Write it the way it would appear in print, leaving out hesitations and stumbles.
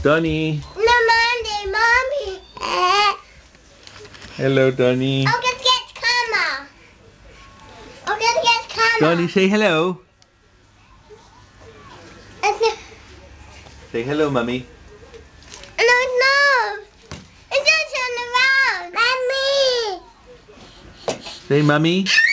Donnie. No, Monday, Mommy. Hello, Donnie. I'll just get camera. I'll just get camera. Donnie, say hello. Say hello, Mummy. No. It's just turn around. Mommy. Say, Mummy.